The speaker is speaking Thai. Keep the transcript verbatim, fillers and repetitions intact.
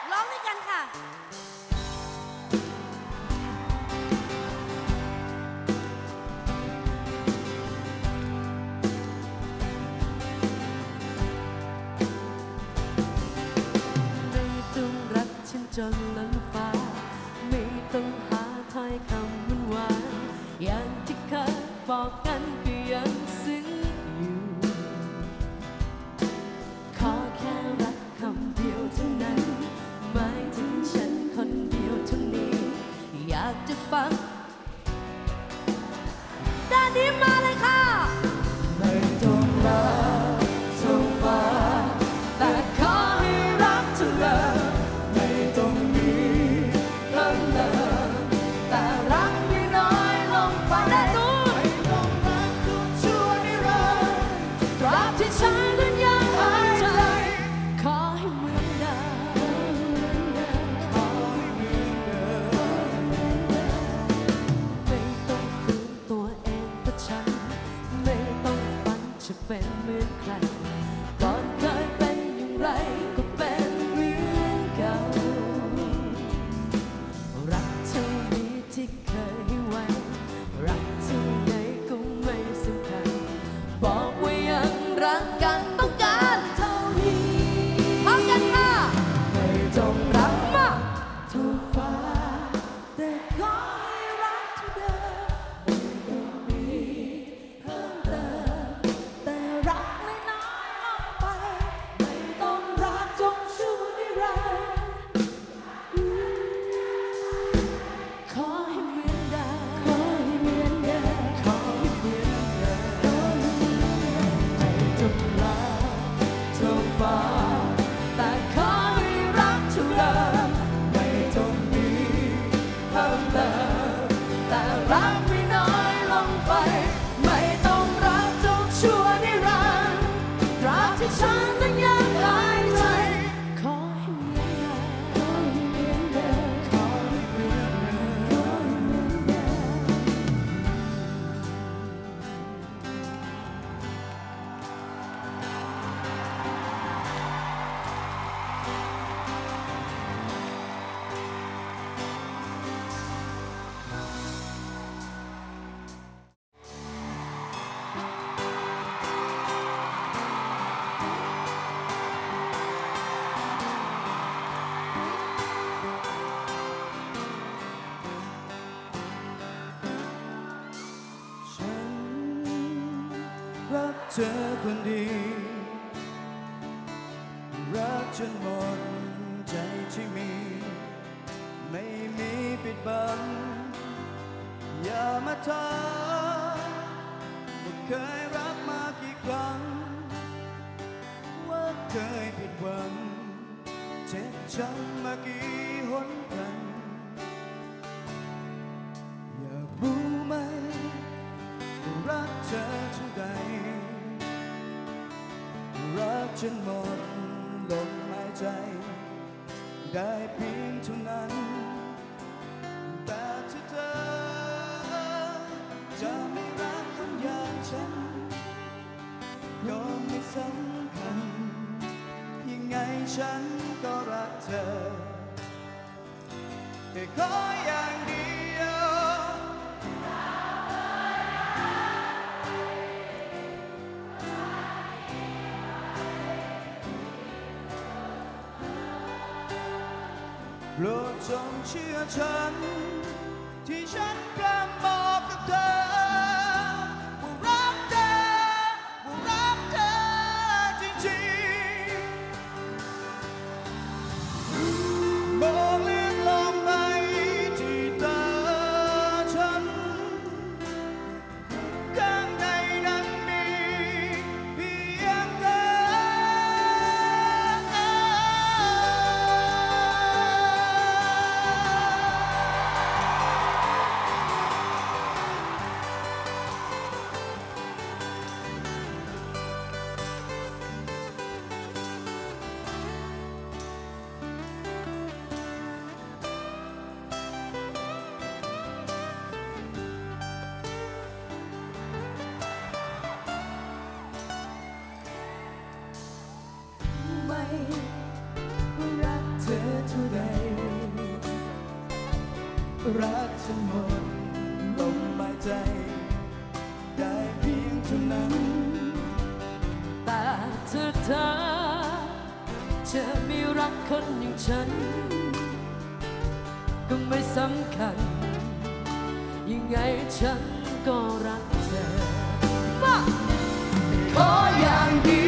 ร้องด้วยกันค่ะไม่ต้องรักฉันจนล้นฟ้าไม่ต้องหาถ้อยคำวุ่นวายอย่างที่เคยบอกกันก็ยังซึ้งอยู่ขอแค่รักคำเดียวเท่านั้นหมายถึงฉันคนเดียวเท่านี้อยากจะฟังด้านนี้มาเลยค่ะไม่ต้องรักเท่าฟ้าแต่ขอให้รักเธอไม่ต้องมีเพิ่มเติมแต่รักไม่น้อยลงไปได้ทุกไม่ต้องรักทุกชั่วนิรันดร์ตราบที่ฉันนั้นยังหายใจขอให้เหมือนเดิมขอให้เหมือนเดิมไม่ต้องฝืนตัวเองเพราะฉันไม่ต้องฝันจะเป็นเหมือนใครก่อนเคยเป็นอย่างไรก็เป็นเหมือนเก่ารักเท่านี้ที่เคยให้ไว้รักเท่าไหนก็ไม่สำคัญบอกว่ายังรักกันต้องการเท่านี้พร้อมกันค่ะไม่ต้องรักมากเท่าฟ้าแต่ขอให้รักเท่าเดิมไม่ต้องมีเพิ่มเติมแต่รักไม่น้อยลงไปไม่ต้องรักจนชั่วนิรันดร์ขอให้เหมือนเดิมขอให้เหมือนเดิมขอให้เหมือนเดิมไม่ต้องรักเท่าฟ้าแต่ขอให้รักเท่าเดิมไม่ต้องมีเพิ่มเติมแต่รักไม่น้อยลงไปไม่ต้องรักจนชั่วนิรันดร์ตราบที่ฉันนั้นยังหายใจขอให้เหมือนเดิมขอให้เหมือนเดิมขอให้เหมือนเดิมขอให้เหมือนเดิฉันรักเธอคนดีรักจนหมดใจที่มีไม่มีปิดบังอย่ามาถามว่าเคยรักมากี่ครั้งว่าเคยผิดหวังเจ็บช้ำมากี่หนกัน อยากรู้ไหมว่ารักเธอเท่าใดรักจนหมดลมหายใจได้เพียงเท่านั้นแต่ถ้าเธอจะไม่รักคนอย่างฉันก็ไม่สำคัญยังไงฉันก็รักเธอแต่ขออย่างเดียวโปรดจงเชื่อฉันที่ฉันกล้าบอกกับเธอว่ารักเธอว่ารักเธอจริงๆมองเลื่อนลงไปที่ตาฉันข้างในนั้นมีเพียงเธอเธอเท่าใดรักฉันหมดลมหายใจได้เพียงเท่านั้นแต่เธอเธอจะมีรักคนอย่างฉันก็ไม่สำคัญยังไงฉันก็รักเธอมาขออย่างเดียว